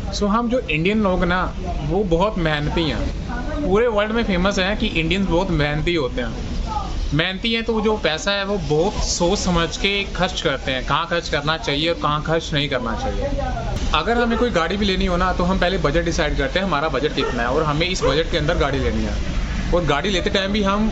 सो हम जो इंडियन लोग ना वो बहुत मेहनती हैं। पूरे वर्ल्ड में फेमस है कि इंडियंस बहुत मेहनती होते हैं। मेहनती हैं तो जो पैसा है वो बहुत सोच समझ के खर्च करते हैं, कहाँ खर्च करना चाहिए और कहाँ खर्च नहीं करना चाहिए। अगर हमें कोई गाड़ी भी लेनी हो ना तो हम पहले बजट डिसाइड करते हैं, हमारा बजट कितना है और हमें इस बजट के अंदर गाड़ी लेनी है। और गाड़ी लेते टाइम भी हम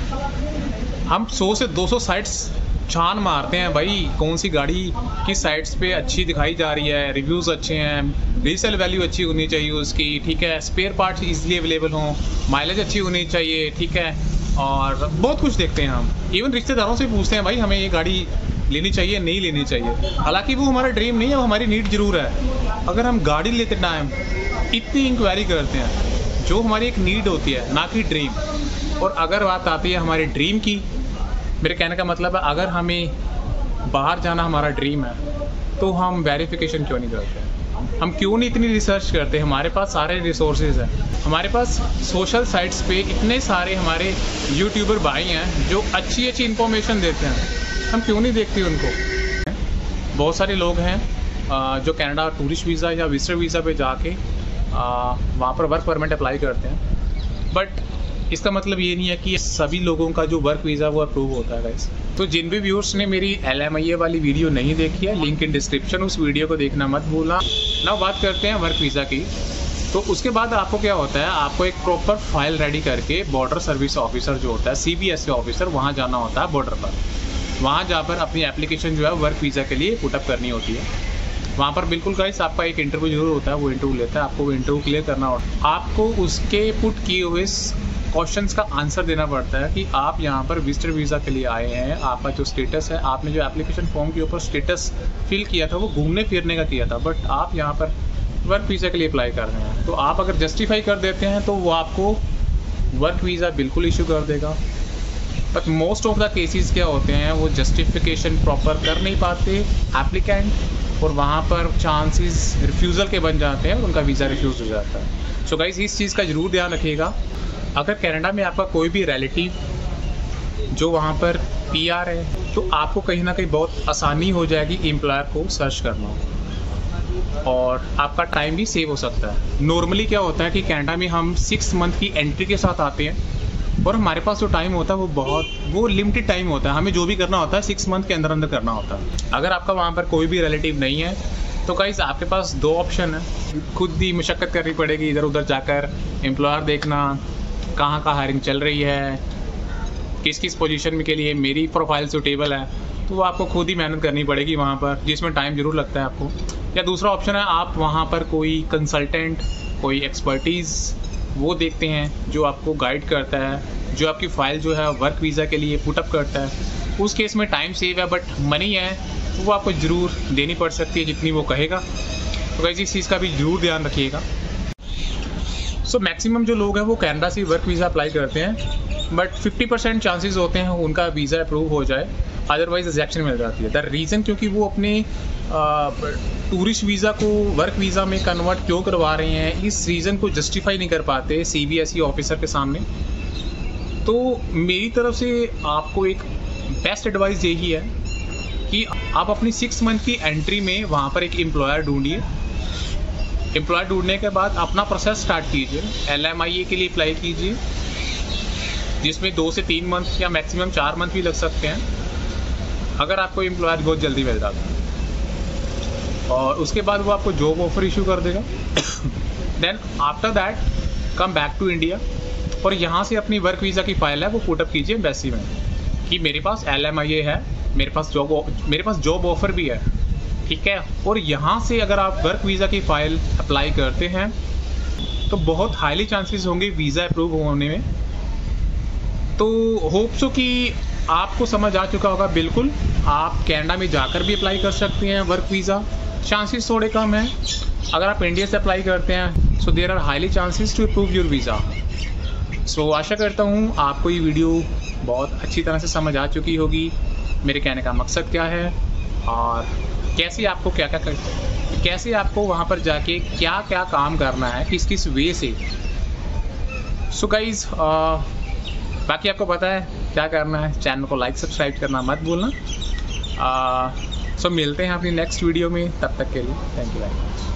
100 से 200 साइट्स छान मारते हैं भाई, कौन सी गाड़ी किस साइट्स पे अच्छी दिखाई जा रही है, रिव्यूज़ अच्छे हैं, रीसेल वैल्यू अच्छी होनी चाहिए उसकी, ठीक है, स्पेयर पार्ट्स इजीली अवेलेबल हों, माइलेज अच्छी होनी चाहिए, ठीक है, और बहुत कुछ देखते हैं हम। इवन रिश्तेदारों से पूछते हैं भाई हमें ये गाड़ी लेनी चाहिए नहीं लेनी चाहिए। हालांकि वो हमारा ड्रीम नहीं है, वो हमारी नीड ज़रूर है। अगर हम गाड़ी लेते टाइम इतनी इंक्वायरी करते हैं जो हमारी एक नीड होती है ना कि ड्रीम। और अगर बात आती है हमारे ड्रीम की, मेरे कहने का मतलब है अगर हमें बाहर जाना हमारा ड्रीम है तो हम वेरिफिकेशन क्यों नहीं करते हैं, हम क्यों नहीं इतनी रिसर्च करते। हमारे पास सारे रिसोर्सेज हैं, हमारे पास सोशल साइट्स पे इतने सारे हमारे यूट्यूबर भाई हैं जो अच्छी अच्छी इन्फॉर्मेशन देते हैं, हम क्यों नहीं देखते उनको। बहुत सारे लोग हैं जो कनाडा टूरिस्ट वीज़ा या विजिटर वीज़ा पे जाके वहाँ पर वर्क परमिट अप्लाई करते हैं, बट इसका मतलब ये नहीं है कि सभी लोगों का जो वर्क वीज़ा वो अप्रूव होता है गाइस। तो जिन भी व्यूअर्स ने मेरी LMIA वाली वीडियो नहीं देखी है, लिंक इन डिस्क्रिप्शन, उस वीडियो को देखना मत भूलना। ना बात करते हैं वर्क वीज़ा की। तो उसके बाद आपको क्या होता है, आपको एक प्रॉपर फाइल रेडी करके बॉर्डर सर्विस ऑफिसर जो होता है, CBSA ऑफिसर, वहाँ जाना होता है बॉर्डर पर। वहाँ जाकर अपनी एप्लीकेशन जो है वर्क वीज़ा के लिए पुटअप करनी होती है। वहाँ पर बिल्कुल गाइस आपका एक इंटरव्यू जरूर होता है, वो इंटरव्यू लेता है, आपको वो इंटरव्यू क्लियर करना होता है। आपको उसके पुट किए हुए क्वेश्चंस का आंसर देना पड़ता है कि आप यहाँ पर विजिटर वीज़ा के लिए आए हैं, आपका जो स्टेटस है, आपने जो एप्लीकेशन फॉर्म के ऊपर स्टेटस फिल किया था वो घूमने फिरने का किया था, बट आप यहाँ पर वर्क वीज़ा के लिए अप्लाई कर रहे हैं। तो आप अगर जस्टिफाई कर देते हैं तो वो आपको वर्क वीज़ा बिल्कुल इशू कर देगा। But most of the cases क्या होते हैं, वो जस्टिफिकेशन प्रॉपर कर नहीं पाते एप्लीकेंट और वहाँ पर चांसेस रिफ्यूज़ल के बन जाते हैं और उनका वीज़ा रिफ्यूज़ हो जाता है। सो गाइस इस चीज़ का ज़रूर ध्यान रखिएगा। अगर कनाडा में आपका कोई भी रिलेटिव जो वहाँ पर PR है तो आपको कहीं ना कहीं बहुत आसानी हो जाएगी एम्प्लॉयर को सर्च करना और आपका टाइम भी सेव हो सकता है। नॉर्मली क्या होता है कि कनाडा में हम 6 मंथ की एंट्री के साथ आते हैं और हमारे पास जो टाइम होता है वो लिमिटेड टाइम होता है, हमें जो भी करना होता है 6 मंथ के अंदर अंदर करना होता है। अगर आपका वहाँ पर कोई भी रिलेटिव नहीं है तो गाइस आपके पास 2 ऑप्शन है, खुद ही मशक्क़त करनी पड़ेगी, इधर उधर जाकर एम्प्लॉयर देखना कहाँ का हायरिंग चल रही है, किस किस पोजीशन में के लिए मेरी प्रोफाइल सूटेबल है, तो वो आपको खुद ही मेहनत करनी पड़ेगी वहाँ पर, जिसमें टाइम ज़रूर लगता है आपको। या दूसरा ऑप्शन है आप वहाँ पर कोई कंसल्टेंट, कोई एक्सपर्टीज़ वो देखते हैं जो आपको गाइड करता है, जो आपकी फ़ाइल जो है वर्क वीज़ा के लिए पुटअप करता है। उस केस में टाइम सेव है बट मनी है वो आपको ज़रूर देनी पड़ सकती है जितनी वो कहेगा। तो गाइस इस चीज़ का भी ज़रूर ध्यान रखिएगा। सो मैक्सिमम जो लोग हैं वो कनाडा से वर्क वीज़ा अप्लाई करते हैं, बट 50% चांसेस होते हैं उनका वीज़ा अप्रूव हो जाए, अदरवाइज रिजेक्शन मिल जाती है। द रीज़न क्योंकि वो अपने टूरिस्ट वीज़ा को वर्क वीज़ा में कन्वर्ट क्यों करवा रहे हैं, इस रीज़न को जस्टिफाई नहीं कर पाते CBSE ऑफिसर के सामने। तो मेरी तरफ से आपको एक बेस्ट एडवाइस यही है कि आप अपनी 6 मंथ की एंट्री में वहाँ पर एक एम्प्लॉयर ढूंढिए। एम्प्लॉय ढूंढने के बाद अपना प्रोसेस स्टार्ट कीजिए, LMIA के लिए अप्लाई कीजिए, जिसमें 2 से 3 मंथ या मैक्सिमम 4 मंथ भी लग सकते हैं अगर आपको एम्प्लॉयर बहुत जल्दी मिल जाता है। और उसके बाद वो आपको जॉब ऑफर इशू कर देगा। Then after that come back to India और यहाँ से अपनी वर्क वीज़ा की फाइल है वो पुटअप कीजिए एम्बेसी में कि मेरे पास LMIA है, मेरे पास जॉब ऑफर भी है, ठीक है। और यहाँ से अगर आप वर्क वीज़ा की फ़ाइल अप्लाई करते हैं तो बहुत हाईली चांसेस होंगे वीज़ा अप्रूव होने में। तो होप सो कि आपको समझ आ चुका होगा। बिल्कुल आप कनाडा में जाकर भी अप्लाई कर सकते हैं वर्क वीज़ा, चांसेस थोड़े कम हैं। अगर आप इंडिया से अप्लाई करते हैं so there are highly chances to approve your visa. So आशा करता हूँ आपको ये वीडियो बहुत अच्छी तरह से समझ आ चुकी होगी, मेरे कहने का मकसद क्या है और कैसे आपको वहाँ पर जाके क्या क्या काम करना है, किस किस वे से। सो गाइज बाकी आपको पता है क्या करना है, चैनल को लाइक सब्सक्राइब करना मत भूलना। सो मिलते हैं अपनी नेक्स्ट वीडियो में, तब तक के लिए थैंक यू वेरी मच।